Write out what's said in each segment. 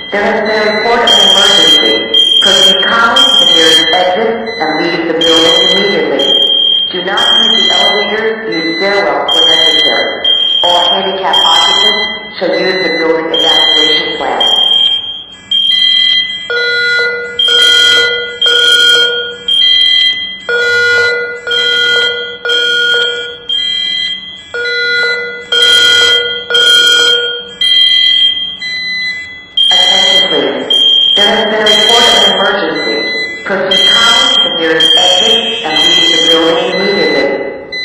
There has been a report of an emergency. Proceed calmly to the nearest exit and leave the building immediately. Do not use the elevators, use stairwells when necessary. All handicapped occupants shall use the building evacuation plan. There has been a report of an emergency. Proceed calmly to the nearest exit and leave the building immediately.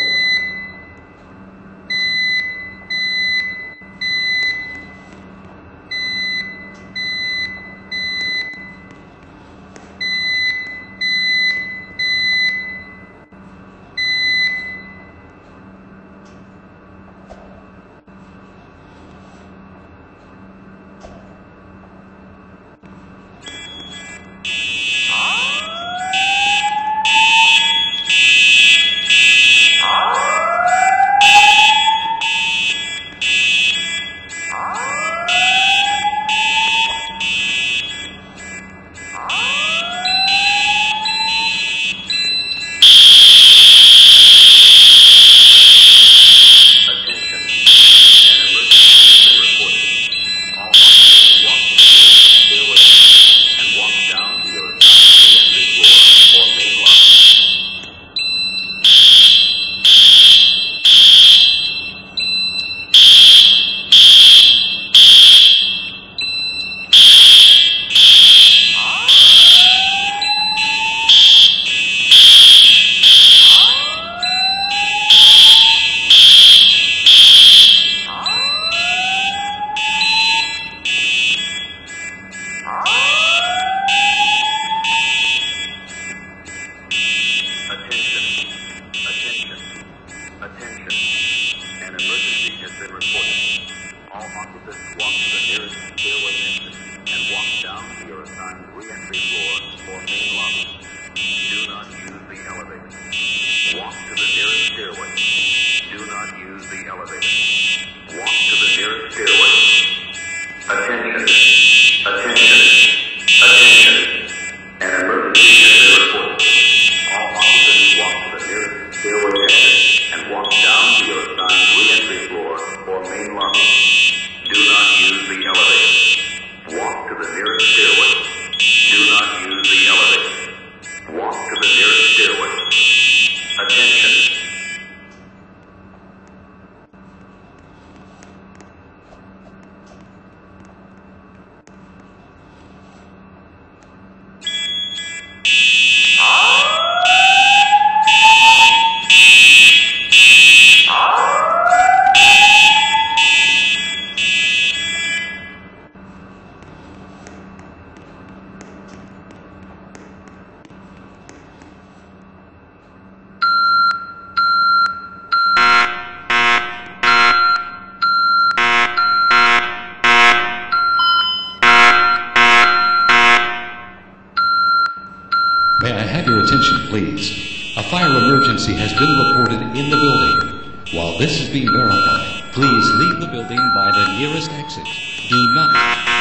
May I have your attention, please? A fire emergency has been reported in the building. While this is being verified, please leave the building by the nearest exit. Do not...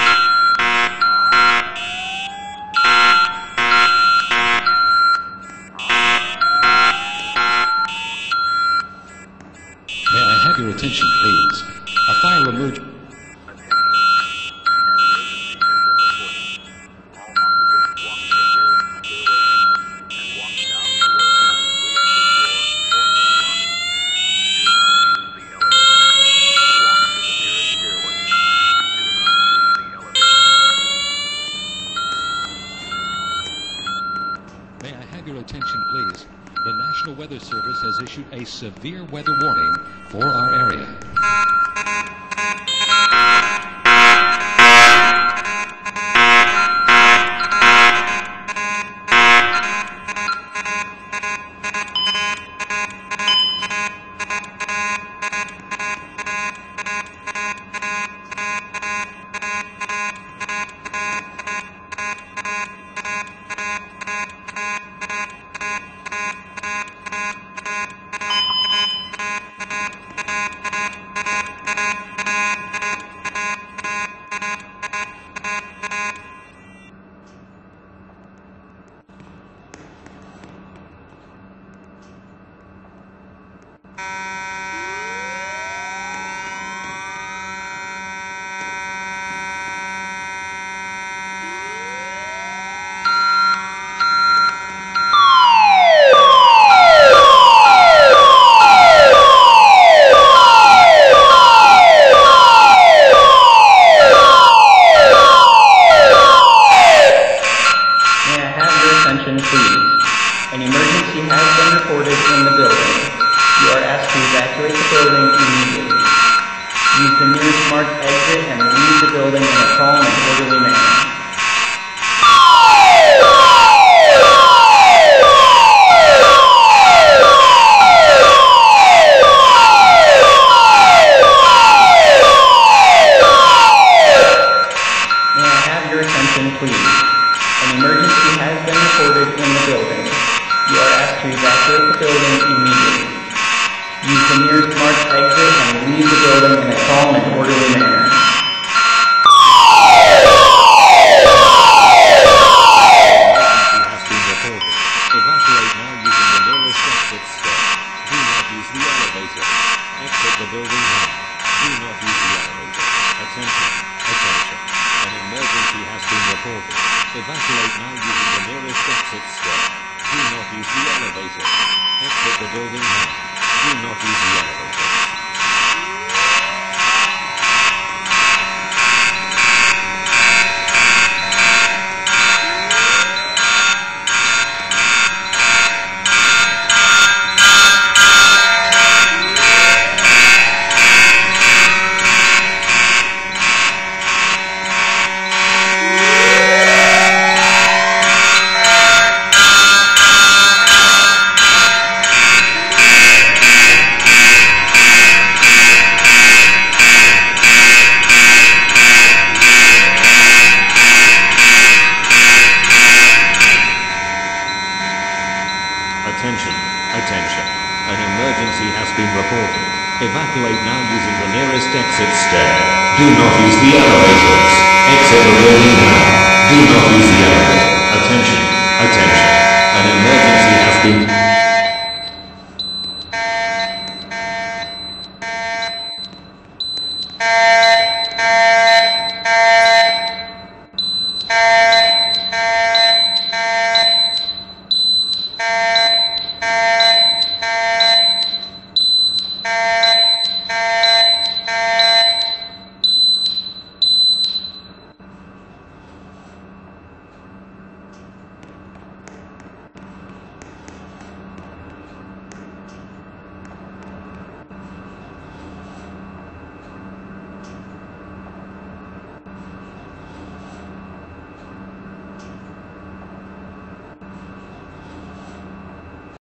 May I have your attention, please? A fire emergency... May I have your attention, please? The National Weather Service has issued a severe weather warning for our area. the nearest marked exit and leave the building in a calm and orderly manner. May I have your attention, please? An emergency has been reported in the building. You are asked to evacuate the building immediately. Use the nearest marked exit and leave the building in a calm and orderly manner. Evacuate now using the nearest exit step. Do not use the elevator. Exit the building now. Do not use the elevator. Attention. Attention. An emergency has been reported. Evacuate now using the nearest exit step. Do not use the elevator. Exit the building now. Do not use the elevator. Attention, attention. An emergency has been reported. Evacuate now using the nearest exit stair. Do not use the elevators. Exit the building now. Do not use the elevator. Attention, attention. An emergency has been...